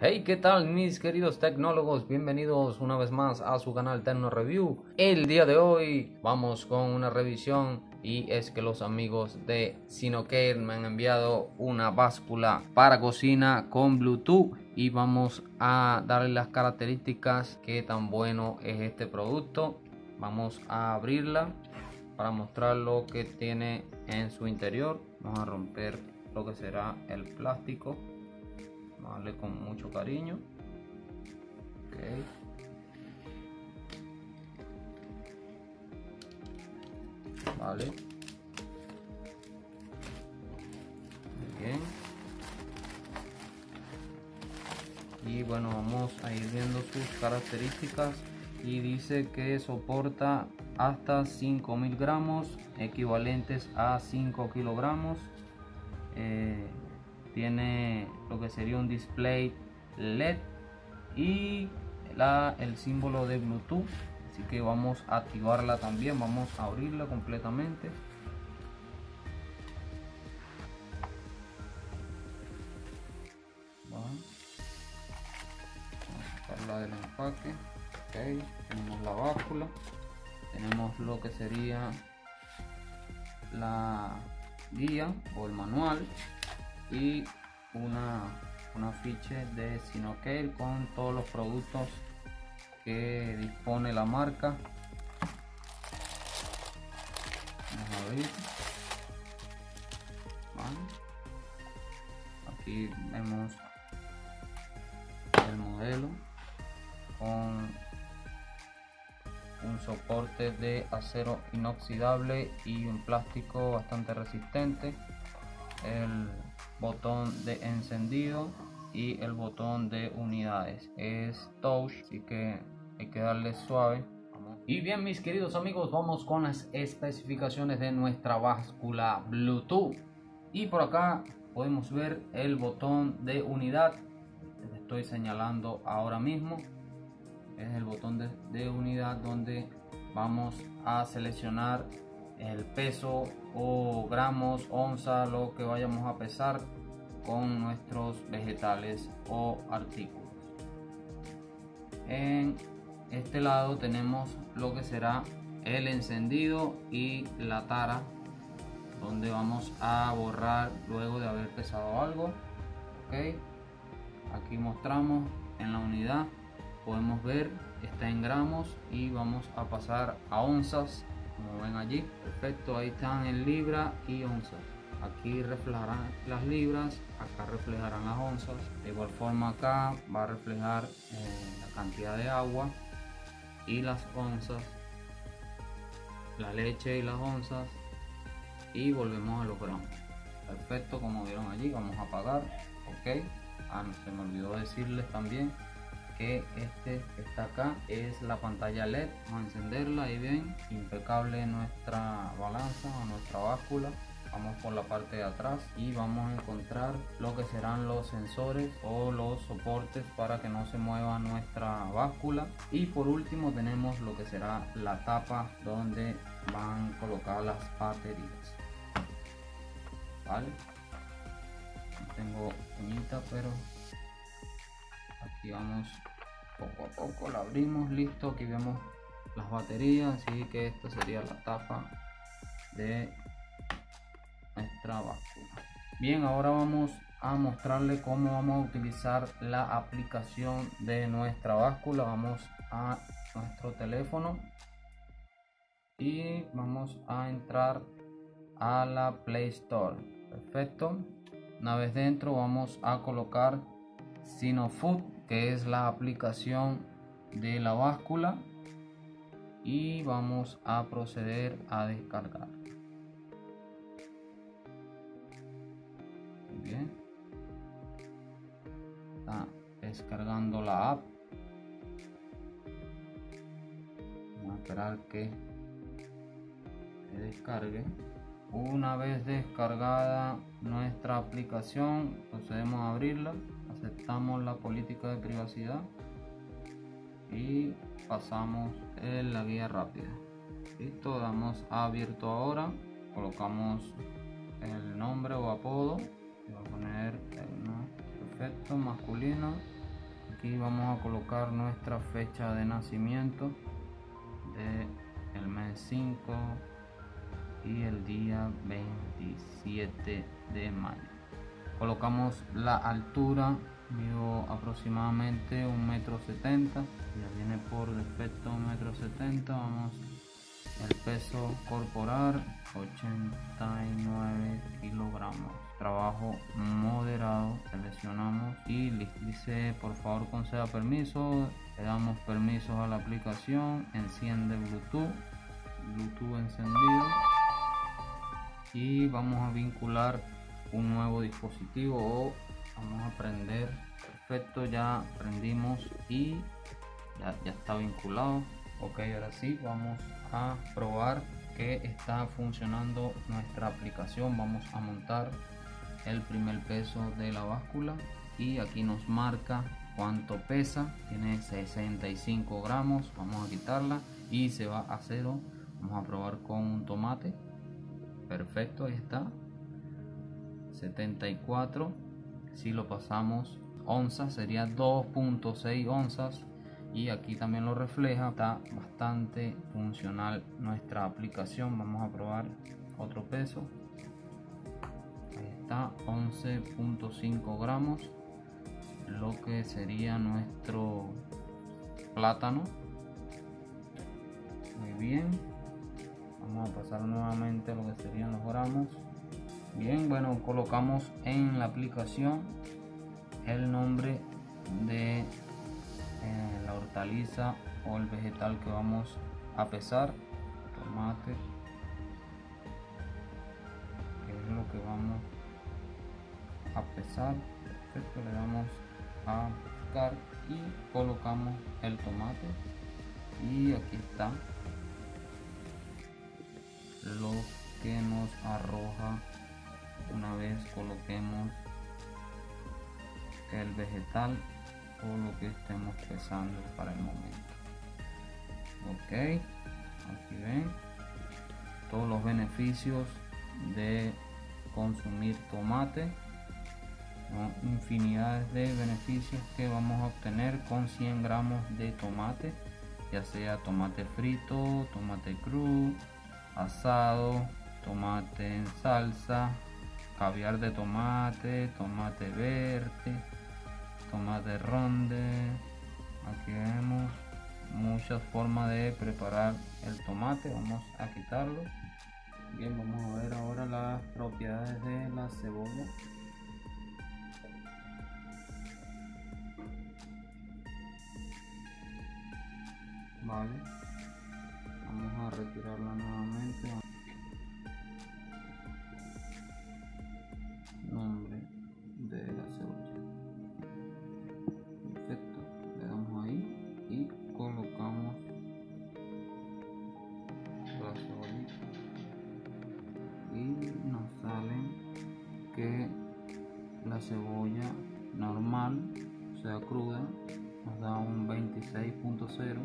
Hey, ¿qué tal mis queridos tecnólogos? Bienvenidos una vez más a su canal Tecno Review. El día de hoy vamos con una revisión y es que los amigos de Sinocare me han enviado una báscula para cocina con Bluetooth y vamos a darle las características, qué tan bueno es este producto. Vamos a abrirla para mostrar lo que tiene en su interior. Vamos a romper lo que será el plástico. Vale, con mucho cariño. Okay. Vale. Muy bien. Y bueno, vamos a ir viendo sus características. Y dice que soporta hasta 5000 gramos, equivalentes a 5 kilogramos. Tiene lo que sería un display LED y el símbolo de Bluetooth, así que vamos a activarla también. Vamos a abrirla completamente. Vamos a sacarla del empaque. Ok, tenemos la báscula, tenemos lo que sería la guía o el manual y una ficha de Sinocare con todos los productos que dispone la marca. Vamos a ver. Vale. Aquí vemos el modelo con un soporte de acero inoxidable y un plástico bastante resistente, el botón de encendido y el botón de unidades. Es touch, así que hay que darle suave. Y bien, mis queridos amigos, vamos con las especificaciones de nuestra báscula Bluetooth. Y por acá podemos ver el botón de unidad que estoy señalando ahora mismo. Es el botón de unidad donde vamos a seleccionar el peso o gramos, onza, lo que vayamos a pesar con nuestros vegetales o artículos. En este lado tenemos lo que será el encendido y la tara, donde vamos a borrar luego de haber pesado algo. Ok, aquí mostramos en la unidad, podemos ver, está en gramos y vamos a pasar a onzas, como ven allí. Perfecto, ahí están en libras y onzas. Aquí reflejarán las libras, acá reflejarán las onzas. De igual forma acá va a reflejar la cantidad de agua y las onzas, la leche y las onzas, y volvemos a los gramos. Perfecto, como vieron allí. Vamos a apagar. Ok. Se me olvidó decirles también que este que está acá es la pantalla LED. Vamos a encenderla. Ahí ven, impecable nuestra balanza o nuestra báscula. Vamos por la parte de atrás y vamos a encontrar lo que serán los sensores o los soportes para que no se mueva nuestra báscula. Y por último tenemos lo que será la tapa donde van colocadas las baterías. Vale, no tengo uñita, pero aquí vamos poco a poco, la abrimos. Listo, aquí vemos las baterías, así que esta sería la tapa de nuestra báscula. Bien, ahora vamos a mostrarle cómo vamos a utilizar la aplicación de nuestra báscula. Vamos a nuestro teléfono y vamos a entrar a la Play Store. Perfecto, una vez dentro vamos a colocar Sinofood, que es la aplicación de la báscula, y vamos a proceder a descargar. Muy bien, está descargando la app. Vamos a esperar que se descargue. Una vez descargada nuestra aplicación, procedemos a abrirla, aceptamos la política de privacidad y pasamos en la guía rápida. Listo, damos a abierto ahora, colocamos el nombre o apodo. Voy a poner perfecto, masculino, aquí vamos a colocar nuestra fecha de nacimiento de el mes 5 y el día 27 de mayo. Colocamos la altura, mido aproximadamente 1,70 m, ya viene por defecto 1,70 m. Vamos, el peso corporal 89 kilogramos, trabajo moderado, seleccionamos y dice por favor conceda permiso, le damos permisos a la aplicación, enciende Bluetooth encendido y vamos a vincular un nuevo dispositivo o vamos a prender. Perfecto, ya prendimos y ya está vinculado. Ok, ahora sí vamos a probar que está funcionando nuestra aplicación. Vamos a montar el primer peso de la báscula y aquí nos marca cuánto pesa. Tiene 65 gramos. Vamos a quitarla y se va a 0. Vamos a probar con un tomate. Perfecto, ahí está, 74. Si lo pasamos onzas sería 2.6 onzas y aquí también lo refleja. Está bastante funcional nuestra aplicación. Vamos a probar otro peso. Ahí está, 11.5 gramos, lo que sería nuestro plátano. Muy bien, vamos a pasar nuevamente a lo que serían los gramos. Bien, bueno, colocamos en la aplicación el nombre de la hortaliza o el vegetal que vamos a pesar. Tomate, que es lo que vamos a pesar. Perfecto, le damos a buscar y colocamos el tomate y aquí está lo que nos arroja una vez coloquemos el vegetal o lo que estemos pesando para el momento. Ok, aquí ven todos los beneficios de consumir tomate, ¿no? Infinidades de beneficios que vamos a obtener con 100 gramos de tomate, ya sea tomate frito, tomate crudo, asado, tomate en salsa, caviar de tomate, tomate verde, tomate ronde. Aquí vemos muchas formas de preparar el tomate. Vamos a quitarlo. Bien, vamos a ver ahora las propiedades de la cebolla. Vale, vamos a retirarla nuevamente. Nombre de la cebolla. Perfecto, le damos ahí y colocamos la cebollita y nos sale que la cebolla normal, o sea cruda, nos da un 26.0,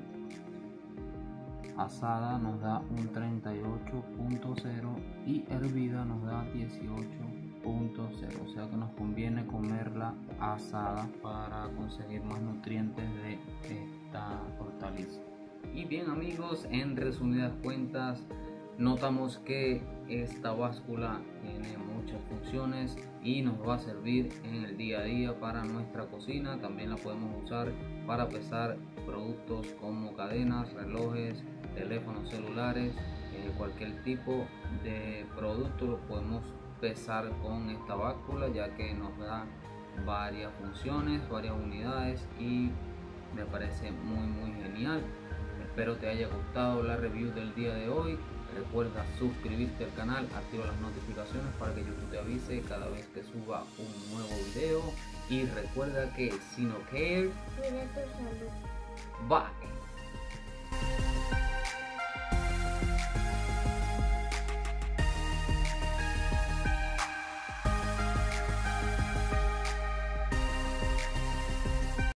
asada nos da un 38.0 y hervida nos da 18.0, o sea que nos conviene comerla asada para conseguir más nutrientes de esta hortaliza. Y bien amigos, en resumidas cuentas notamos que esta báscula tiene muchas funciones y nos va a servir en el día a día para nuestra cocina. También la podemos usar para pesar productos como cadenas, relojes, teléfonos celulares, cualquier tipo de producto lo podemos pesar con esta báscula, ya que nos da varias funciones, varias unidades y me parece muy genial. Espero te haya gustado la review del día de hoy. Recuerda suscribirte al canal, activa las notificaciones para que YouTube te avise cada vez que suba un nuevo video y recuerda que si no cares, cuida tu salud. bye.